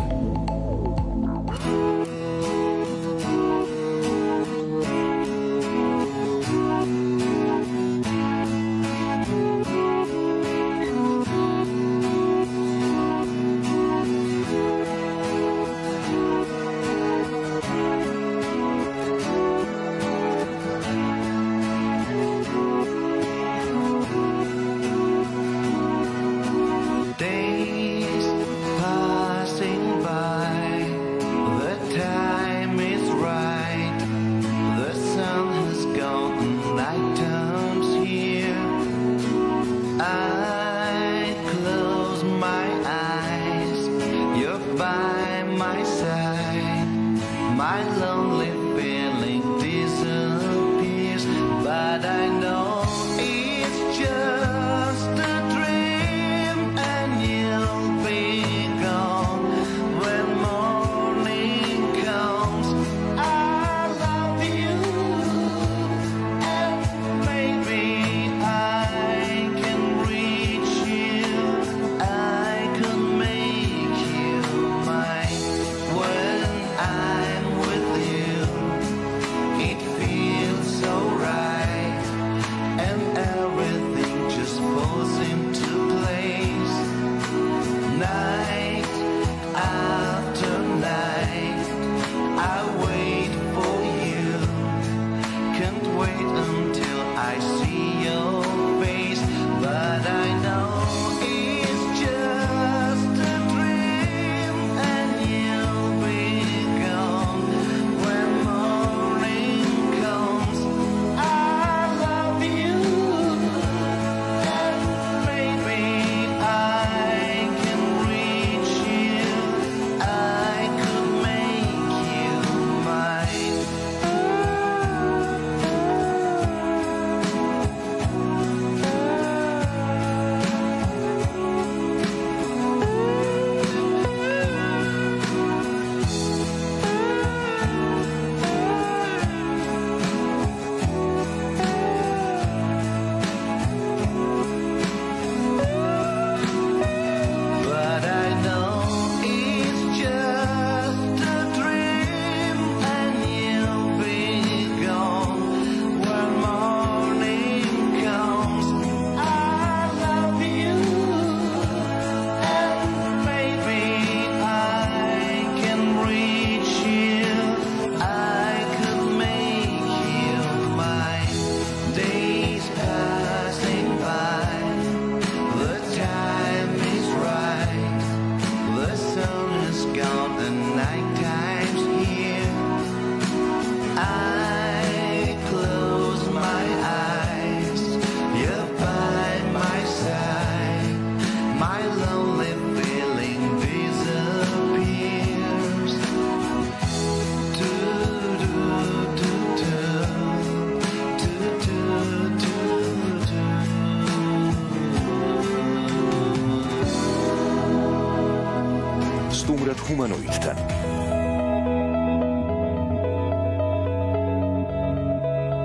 ჰუმანოიდთან.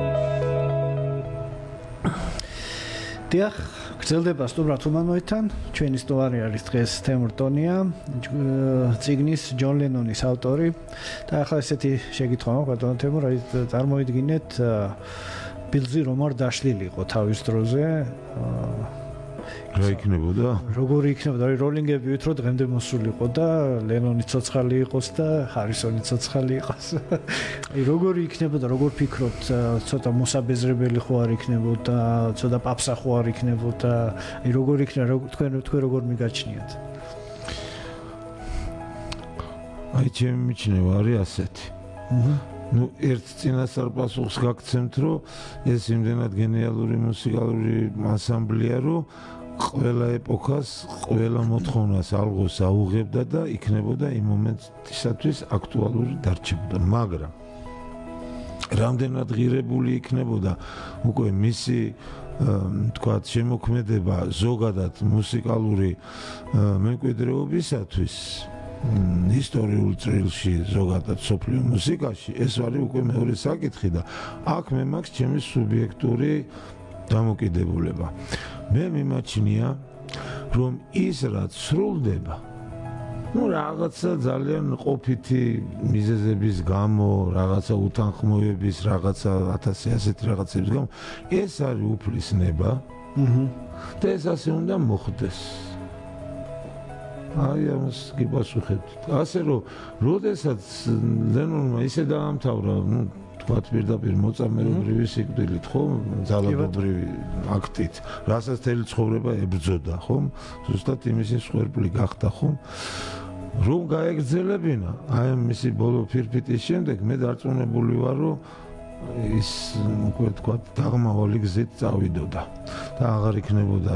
დიახ, გრძელდება სტუმრად ჰუმანოიდთან. ჩვენი სტუმარი არის დღეს თემურ ტონია, წიგნის ჯონ ლენონის ავტორი. და ახლა ესეთი შეკითხვა მაქვს ბატონო თემურ, აი წარმოიდგინეთ ბილზი რომ არ დაშლილიყო თავის დროზე. რა იქნებოდა? როგორი იქნებოდა? აი როლინგები ვთქვით, დღემდე მოსულიყო და ლენონი ცოცხალი იყოს და ჰარისონი ცოცხალი იყოს. აი როგორი იქნებოდა, როგორ ფიქრობთ, ცოტა მოსაბეზრებელი ხო არ იქნებოდა, ცოტა პაპსა ხო არ იქნებოდა? აი როგორი იქნება, თქვენ როგორ მიგაჩნიათ? აი ჩემი მიჩნევა არის ასეთი. ну ერთ წინასწარ პასუხს გაგცემთ, რომ ეს იმდენად გენიალური მუსიკალური ანსამბლია, რომ ყველა ეპოქას, ყველა მოთხოვნას ალღოს აუღებდა და იქნებოდა იმ მომენტისათვის აქტუალური დარჩებოდა, მაგრამ რამდენად ღირებული იქნებოდა უკვე მისი თქვათ შემოქმედება ზოგადად მუსიკალური მემკვიდრეობისათვის ისტორიულ წრილში ზოგადად სოფლიო მუსიკაში ეს არის უკვე მეორე საკითხი და აქ მე მაქვს ჩემი სუბიექტური დამოკიდებულება. მე მიმაჩნია, რომ ის რაც სრულდება, ну რაღაცა ძალიან ყოფითი მიზეზების გამო, რაღაცა უთანხმოების, რაღაცა 1000 ასეთი რაღაცების გამო, ეს არის უფლის ნება. და ეს ასე უნდა მოხდეს. აი ამას გიპასუხებთ. ასე რომ, როდესაც ლენონმა ისე დაამთავრა, ну თქვათ პირდაპირ მოწამეობრივი სიკვდილით, ხო, ძალადობრივი აქტით, რასაც თელი ცხოვრება ებრძოდა, ხო? ზუსტად იმის მსხვერპლი გახდა, ხო? რომ გაეგრძელებინა, აი მისი ბოლო ფირფიტის შემდეგ მე დარწმუნებული ვარ, რომ ის უკვე თქვათ დაღმავალი გზით წავიდოდა და აღარ იქნებოდა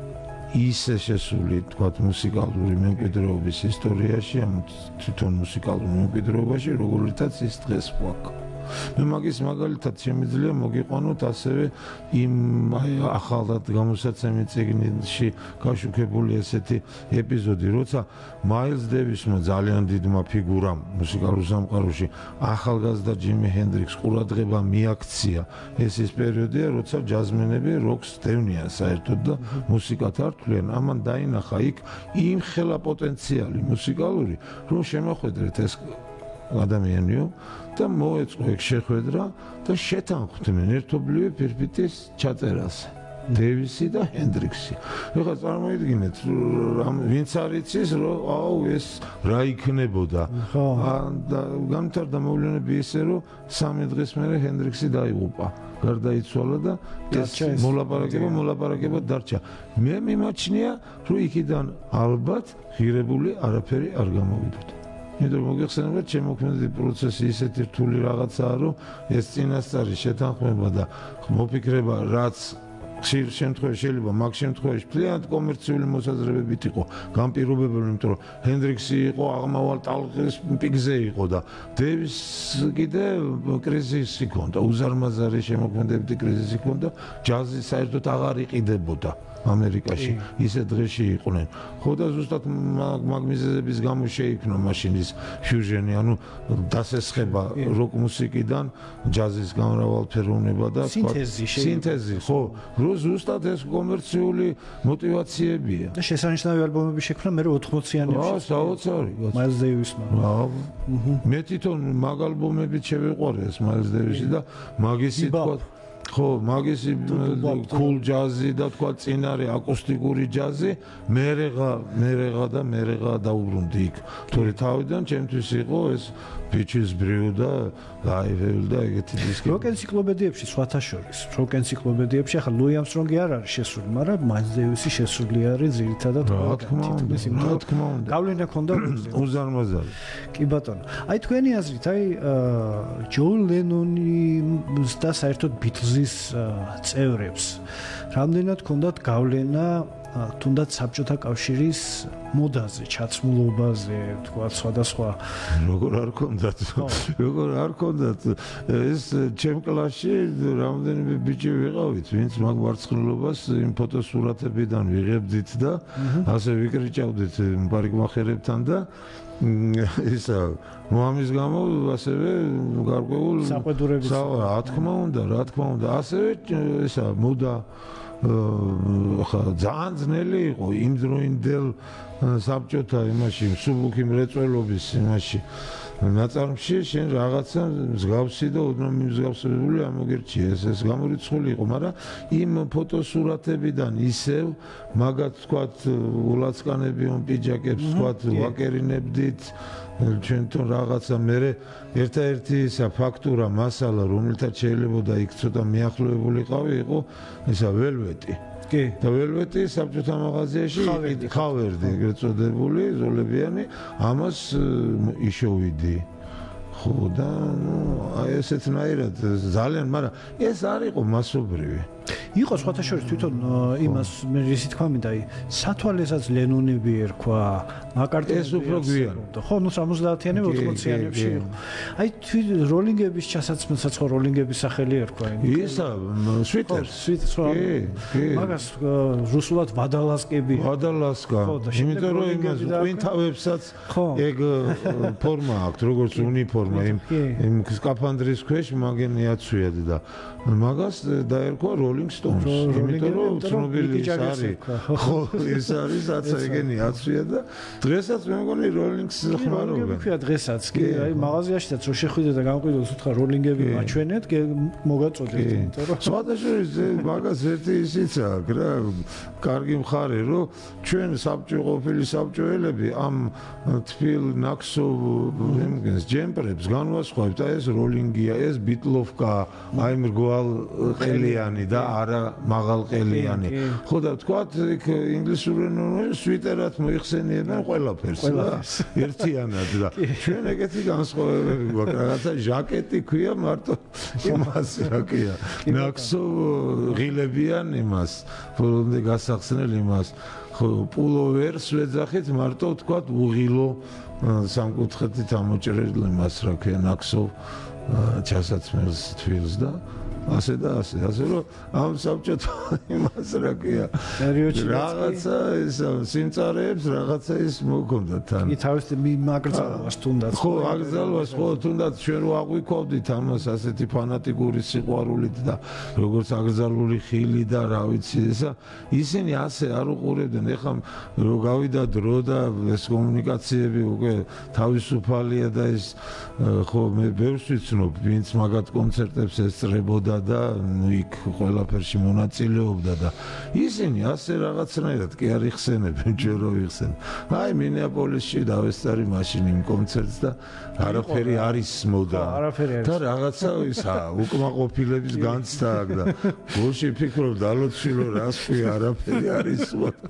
ისე შესული, თქვათ, მუსიკალური მემკვიდრეობის ისტორიაში, ამ თვითონ მუსიკალურ მემკვიდრეობაში, როგორიცაც ის დღეს გვაქვს. მე მაგის მაგალითად შემიძლია მოგიყვანოთ ასევე იმ ახალად გამოსაცემი წიგნში გაშუქებული ესეთი ეპიზოდი, როცა მაილს დევისმა ძალიან დიდმა ფიგურამ მუსიკალურ სამყაროში ახალგაზრდა ჯიმი ჰენდრიქსს ყურადღება მიაქცია. ეს ის პერიოდია, როცა ჯაზმენები როკს დევნიან საერთოდ და მუსიკათ ართვლიან. ამან დაინახა იქ იმ ხელა პოტენციალი მუსიკალური, რომ შემოხვედრეთ ეს ადამიანიო და მოეწყო ეგ შეხვედრა და შეთანხმდნენ ერთობლივი ფირფიტის ჩაწერაზე. დევისი და ჰენდრიქსი. ეხლა წარმოიდგინეთ, ვინც არ იცის, რომ აუ ეს რა იქნებოდა. და გამთარდა მოვლენები ისე, რომ 3 დღის მერე ჰენდრიქსი დაიღუპა. გარდაიცვალა და ეს მოლაპარაკება დარჩა. მე მიმაჩნია, რომ იქიდან ალბათ ღირებული არაფერი არ გამოვიდოდა. იმიტომ მოგეხსენებათ, შემოქმედება პროცესი ისეთი რთული რაღაცაა, რომ ეს წინასწარი შეთანხმება და მოფიქრება, რაც ხშირ შემთხვევაში შეიძლება მაგ შემთხვევაში მთლიანად კომერციული მოსაზრებებით იყო განპირობებული, იმიტომ რომ ჰენდრიქსი იყო აღმავალ ტალღის პიკზე იყო და დევის კიდე კრიზისი ჰქონდა, უზარმაზარი შემოქმედებითი კრიზისი ჰქონდა, ჯაზი საერთოდ აღარ იყიდებოდა ამერიკაში, ისე დღეში იყვნენ. ხო და ზუსტად მაგ მიზეზების გამო შეიქმნა მაშინ ის ფიუჟენი, ანუ დასესხება როკ მუსიკიდან ჯაზის გამრავალფეროვნება და სინთეზი, ხო, რომ ზუსტად ეს კომერციული მოტივაციებია. და შესანიშნავი ალბომები შექმნა მე 80-იანებში. საოცარი. მაილს დეივისმა. მე თვითონ მაგ ალბომებით შევიყვარე ეს მაილს დეივისი და მაგისი თქვა ხო, მაგისი cool jazz-ი და თქვა წინარე აკუსტიკური ჯაზი, მერეღა დაუბრუნდი იქ. თორე თავიდან ჩემთვის იყო ეს Peaches Brew და Live Aid და ეგეთი დისკი. როკ ენციკლოპედიებში სხვათა შორის, როკ ენციკლოპედიებში ახლა ლუი ამსტრონგი არ არის შესული, მაგრამ მაილს დეივისი შესული არის ძირითადად რა თქმა უნდა. გავლენა ქონდა უზარმაზარი. კი ბატონო. აი თქვენი აზრით, აი ჯონ ლენონს და საერთოდ ბიტლზის წევრებს რამდენად ქონდათ გავლენა თუნდაც საბჭოთა კავშირის მოდაზე, ჩაცმულობაზე, თქვა სხვადასხვა როგორ არ ქონდათ ეს ჩემ კლასში რამდენიმე ბიჭი ვიყავით, ვინც მაგ მარცხნილობას იმ ფოტოსურათებიდან ვიღებდით და ასე ვიკრიჭავდით პარიკმახერებთან და ისა მომის გამო ასევე გარკვეულ საყვედურების რა თქმა უნდა ასევე ისა მოდა ხა ძალიან ძნელი იყო იმ დროინდელ საბჭოთა იმაში მსუბუქი მრეწველობის იმაში ნაწარმში შენ რაღაცა მსგავსი და ოდნავ მიმსგავსებული ამოგერჩია ეს გამორიცხული იყო მაგრამ იმ ფოტოსურათებიდან ისევ მაგათ თქვათ ულაცკანები on პიჯაკებს თქვათ ვაკერინებდით ჩვენ თვითონ რაღაცა მე ერთ-ერთი ისა ფაქტურა მასალა რომელთაც შეიძლება იქ ცოტა მიახლოებულიყავი იყო ისა ველვეტი კი და ველვეტი საბჭოთა მაღაზიაში ხავერდი ეგრეთ წოდებული ზოლებიანი ამას იშოვიდი ხო და აი ესეთნაირად ძალიან მაგრამ ეს არ იყო მასობრივი იყო სხვათა შორის თვითონ იმას მე ისე თქვა მინდა აი სათვალესაც ლენონები ერქვა მაკარტინი ეს უფრო გვიანი ხო ნუ 70-იანები 80-იანებში იყო აი როლინგების ჩასაცმელსაც ხო როლინგების სახელი ერქვა ისა სვიტერ მაგას რუსულად ვადალასკები ვადალასკა იმიტომ რომ იმას ყვინთავებსაც ეგ ფორმა აქვს როგორც უნიფორმა იმ სკაფანდრის ქვეშ მაგენი აცვიათ და მაგას დაერქვა Rolling Stones. იმიტომ რომ ცნობილი არის. ხო, ეს არის აცა ეგენი აცვია და დღესაც მე მგონი Rolling-ს ხმარობენ. კი, დღესაც კი, აი მაღაზიაშიც რო შეხვიდე და გამყვიდოს უთხრა Rolling-ები მაჩვენეთ, მოგაწოდეთ, იმიტომ რომ სხვადასხვა მაგას ერთი ისიც აქვს რა, კარგი მხარე რომ ჩვენ ყოფილი საბჭოელები ამ თბილ ნაკსოვ იმგენს ჯემპრებს განვასხვავებთ, აი ეს Rolling-ია, ეს Beatlovka, აი მრგვალ ყელიანი და არა მაღალ ყელიანი. ხო და თქვათ იქ ინგლისური სვიტერად მოიხსენიებენ ყველაფერს რა. ერთიანად და ჩვენ ეგეთი განსხვავებები გვაქვს, რაღაცა ჟაკეტი ქვია მარტო იმას რა ქვია. ნაკსოვ ღილებიან იმას, ბოლომდე გასახსნელ იმას. ხო პულოვერს ვეძახით მარტო თქვათ უღილო სამკუთხედით ამოჭრილ იმას რა ქვია ნაკსოვ ჩასაცმელს თბილს და ასე და ასე რომ ამ საბჭოთა იმას რა ქვია რაღაცა ეს სიმწარეებს რაღაცა ის მოგონდათ თან კი თავის მაგრძალვას თუნდაც ხო აგრძალვას ხო თუნდაც ჩვენ რო აღვიქვავდით ამას ასეთი ფანატიკური სიყვარულით და როგორც აგრძალული ხილი და რა ვიცი ესა ისინი ასე არ უყურებდნენ ეხლა რო გავიდა დრო და ეს კომუნიკაციები უკვე თავისუფალია და ეს ხო მე ბევრს ვიცნობ ვინც მაგათ კონცერტებს ესწრებოდა და იქ ყველაფერში მონაწილეობდა და ისინი ასე რაღაცნაირად კი არ იხსენებენ ჩვენ რო ვიხსენ. აი მინეაპოლისში დავესწარი მაშინ იმ კონცერტს და არაფერი არის მოდა. და რაღაცა ისა უკმაყოფილების განცდა აქვს და გულში ფიქრობ დალოცილო რას ქვია არაფერი არის მოდა.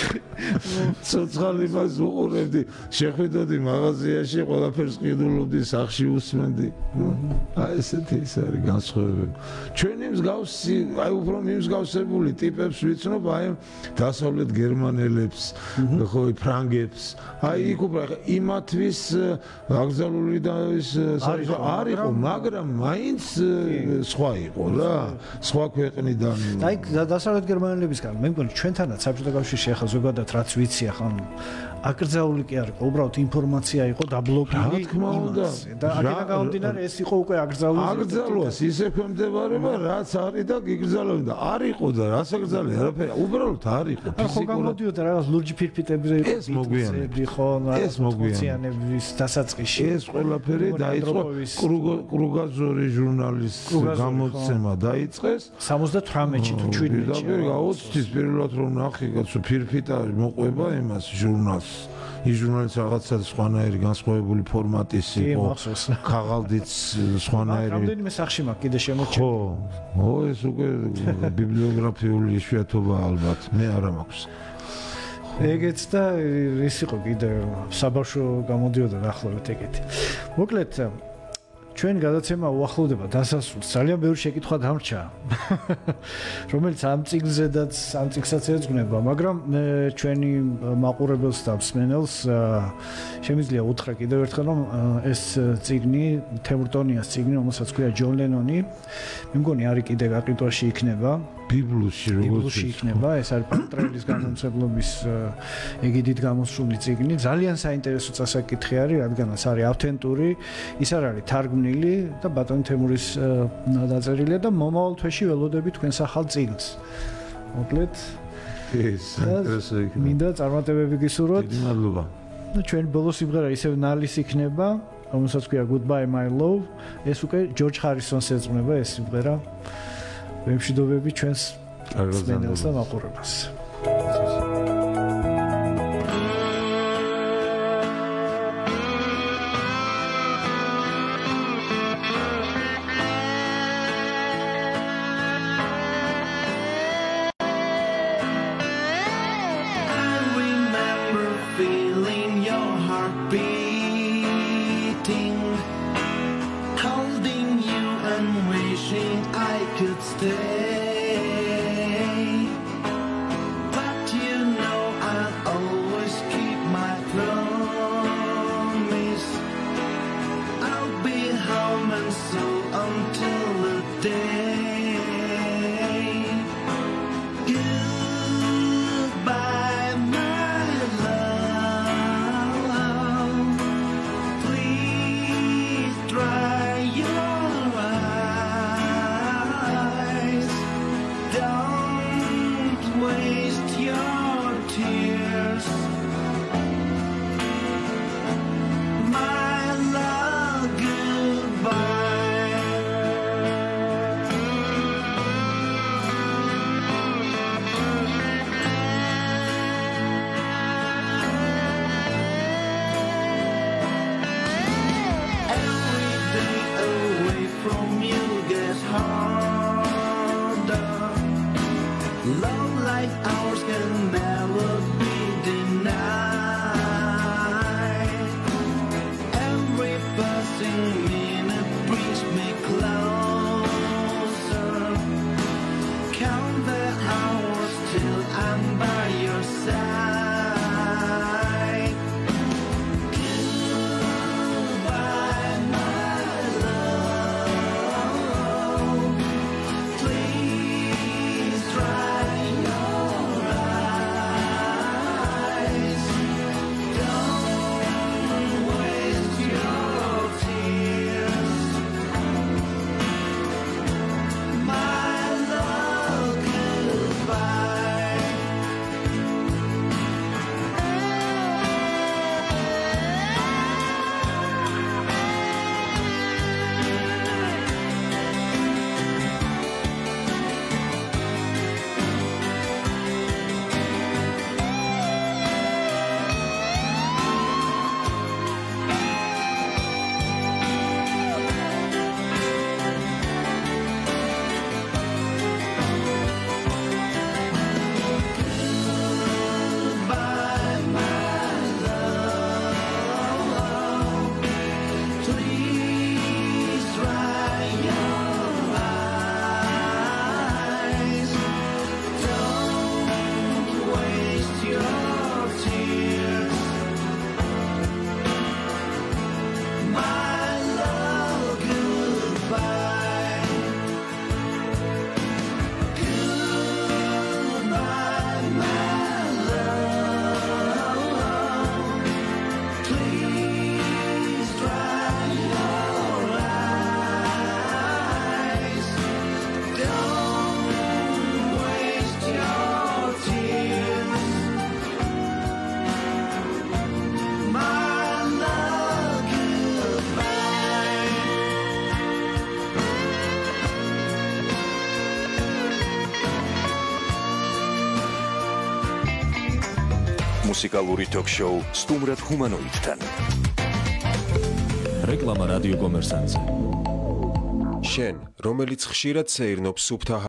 ცოცხალი მას უყურებდი, შეხვიდოდი მაღაზიაში, ყველაფერს ყიდულობდი, სახში უსმენდი. აი ესეთი ის არის განსხვავებები. ჩვენი მსგავსი, აი უფრო მიმსგავსებული ტიპებს ვიცნობ, აი დასავლეთ გერმანელებს, ხო ფრანგებს. აი იქ უფრო იმათვის აგზალული და ის არ იყო, მაგრამ მაინც სხვა იყო რა, სხვა ქვეყნიდან. აი დასავლეთ გერმანელებისგან მე მგონი ჩვენთანაც საბჭოთა კავშირში ახლა ზოგადად რაც ვიცი ახლა აკრძალული კი არ იყო, უბრალოდ ინფორმაცია იყო დაბლოკილი. რა თქმა უნდა. და აქედან გამომდინარე ეს იყო უკვე აკრძალული. აკრძალვას ისე ქვემდებარება, რაც არის და გიგრძალავენ და არ იყო და რას აკრძალე, არაფერი, უბრალოდ არ იყო. ხო გამოდიოდა რაღაც ლურჯი ფირფიტებზე იყო. ეს მოგვიანებით. ხო, ეს მოგვიანებით დასაწყისში. ეს ყველაფერი დაიწყო კრუგაზორი ჟურნალისტის გამოცემა დაიწყეს 78-ში თუ 7-ში. და გაუცდის პირველად რომ ნახე კაცო ფირფიტა მოყვება იმას ჟურნალს. ის ჟურნალის რაღაცა სხვანაირი განსხვავებული ფორმატის იყო. ქაღალდიც სხვანაირი. რამდენიმე სახში მაქვს კიდე შემორჩენილი. ხო, ეს უკვე ბიბლიოგრაფიული იშვიათობა ალბათ. მე არა მაქვს. ეგეც და ის იყო კიდე საბავშვო გამოდიოდა დაახლოებით ეგეთი. მოკლედ ჩვენ გადაცემა უახლოვდება დასასრულს. ძალიან ბევრი შეკითხვა დამრჩა. რომელიც ამ წიგნზედაც, ამ წიგნსაც ეძღვნება, მაგრამ ჩვენი მაყურებელს და მსმენელს შემიძლია უთხრა კიდევ ერთხელ, რომ ეს წიგნი, თემურ ტონიას წიგნი, რომელსაც ქვია ჯონ ლენონი, მე მგონი არის კიდე გაყიდვაში იქნება. ბიბლუსში იქნება, ეს არის პანტრელის გამომცემლობის ეგიდით გამოსული წიგნი. ძალიან საინტერესო წასაკითხი არის, რადგანაც არის ავთენტური, ის არ არის თარგმნილი და ბატონ თემურის დაწერილია და მომავალ თვეში ველოდები თქვენს ახალ წიგნს. მოკლედ, საინტერესო იქნება. მინდა წარმატებები გისურვოთ. დიდი მადლობა. და ჩვენ ბოლოს სიმღერა ისევ ნალის იქნება, რომელსაც ქვია Goodbye My Love. ეს უკვე ჯორჯ ჰარისონს ეძღვნება ეს სიმღერა. ვემშვიდობები ჩვენს მსმენელს და მაყურებელს. მუსიკალური ток-შოუ სტუმრად ჰუმანოიდთან. რეკლამა რადიო კომერსანტზე. შენ, რომელიც ხშირად სეირნობს სუფთა